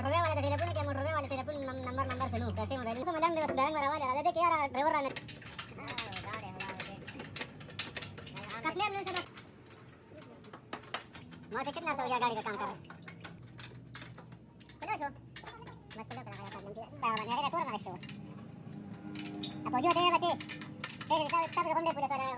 मोटरवे वाले टेलीफोन के मोटरवे वाले टेलीफोन नंबर से लूं कैसे मोबाइल से मलम बस बैंक वाला वाले देख यार ड्राइवर रहने गाड़ी होला कतले में से मां से कितना हो गया गाड़ी का काम कर चलो छो मस्त लग रहा है काम के मेरे का तोड़ ना इसको अब जो दे बच्चे तेरे सब बंदे पूरे सारे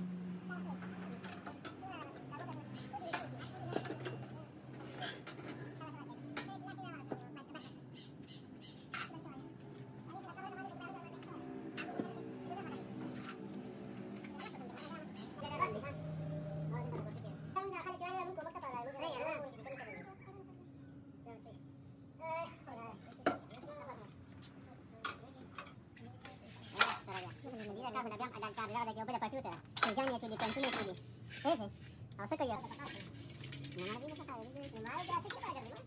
ada que opera partiuta ganha aquele cantinho aquele esse ao você caiu não é isso cara ele mais já se vai dar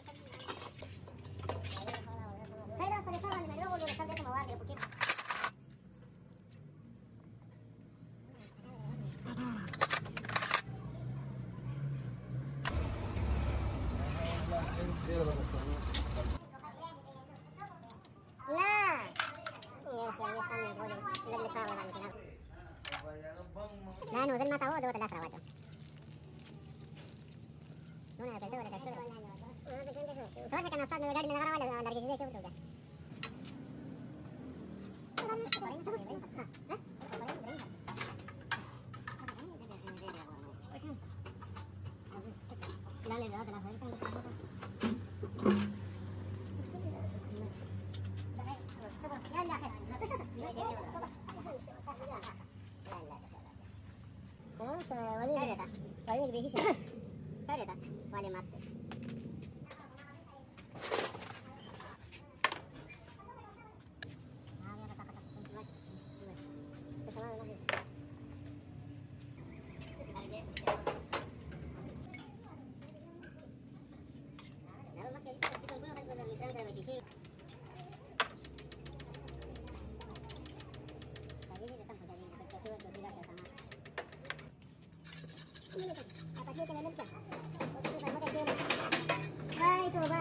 sai da para falar mas eu vou deixar desse mal agora porque nah nu dan tahu ada telah rawajo nu na betul ada betul kalau kita nasab negara di negara wala dari sini betul kan Paling lebih sih. Saya dah, wali mati. Baik, coba.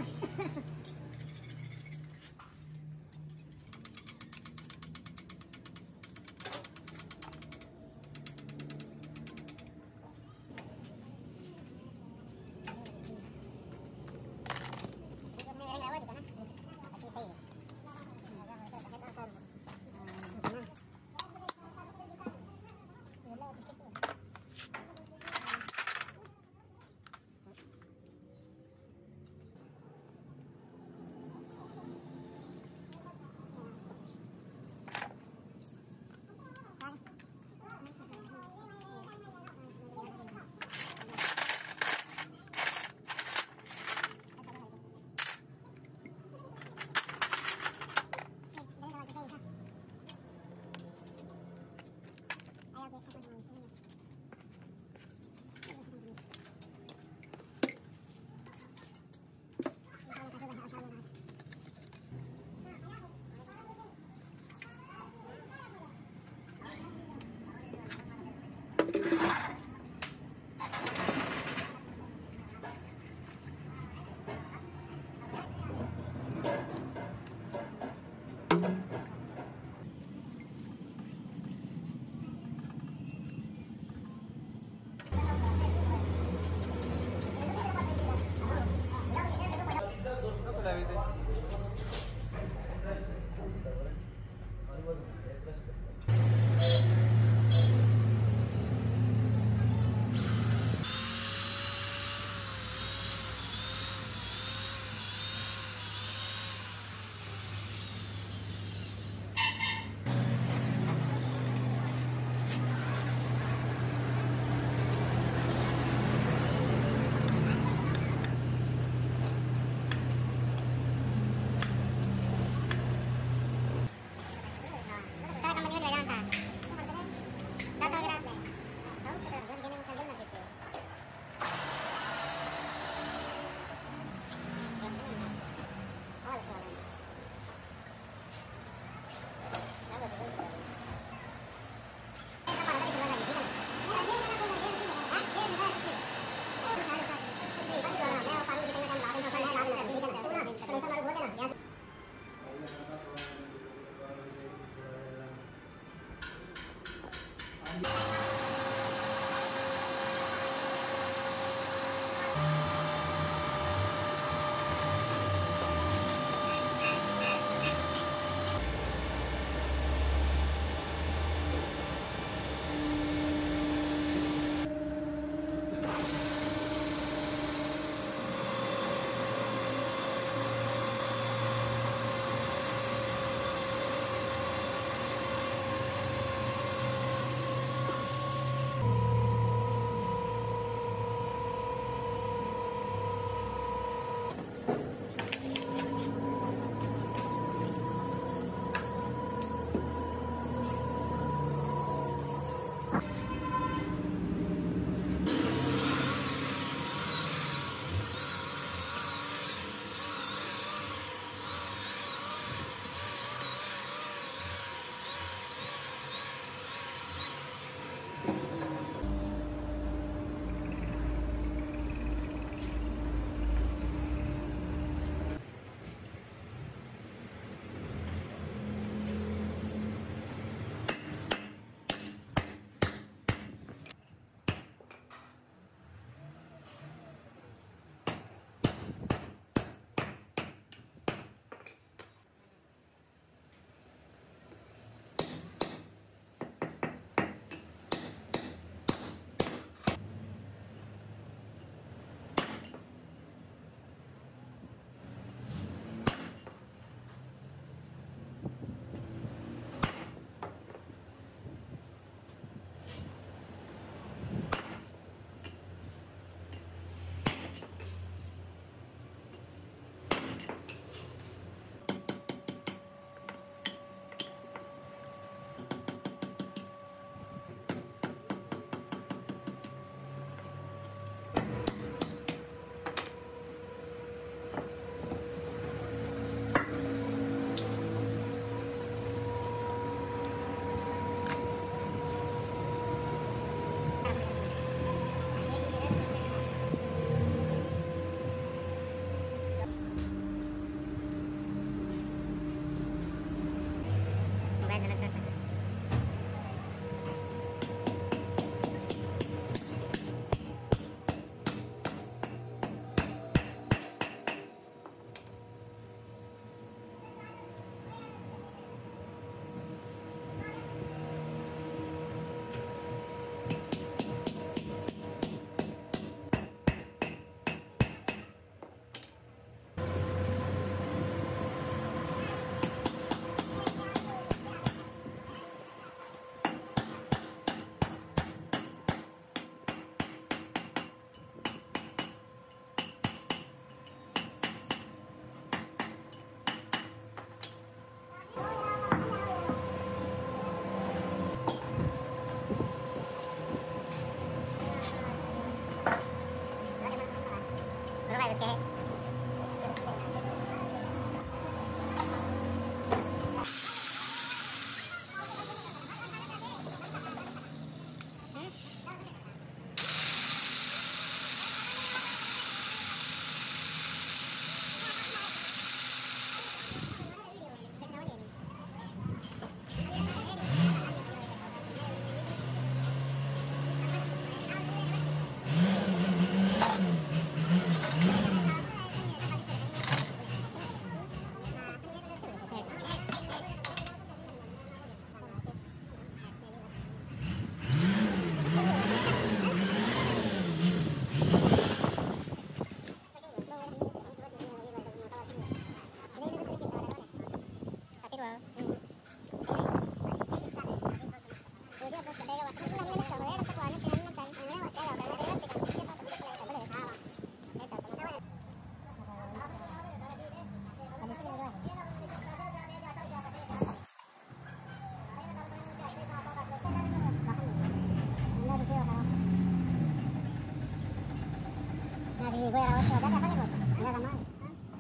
voy a la 8 de acá, ¿sabes? Anda la madre.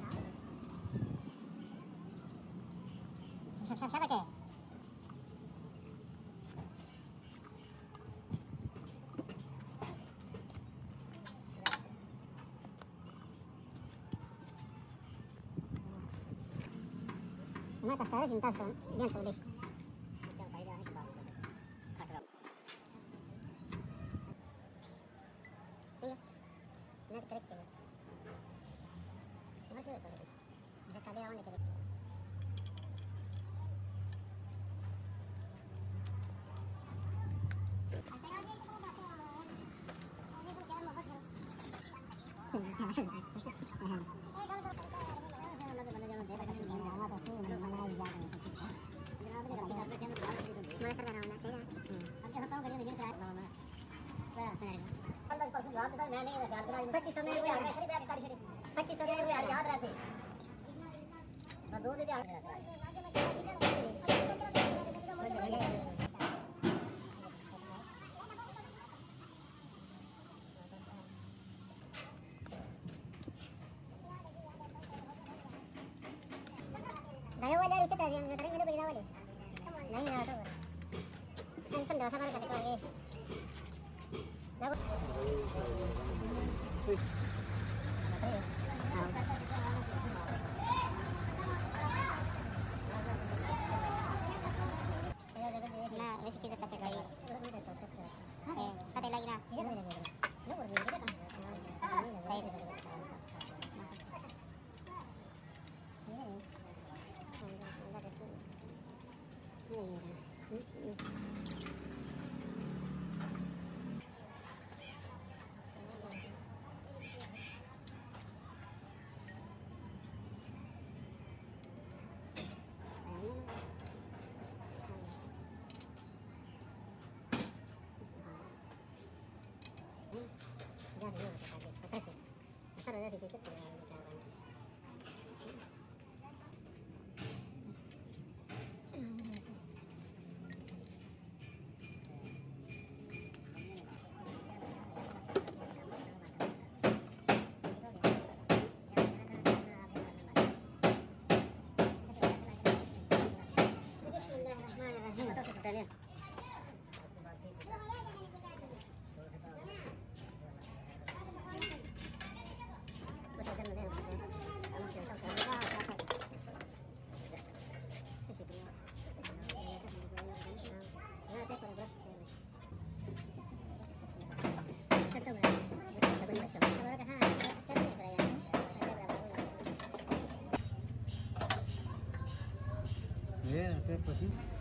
¿Sabe qué? Una cascada sin tazo, bien feliz. Net correct. Mas sudah sorry. Bisa kali awak correct. Dayo wala rin kita yang nataring ano ba ginawa din? Nang ginawa to. Ang sunda sa para ko guys. Dapat. Nah, ini kita sampai lagi. Patay lagi na. Yeah, apa sih?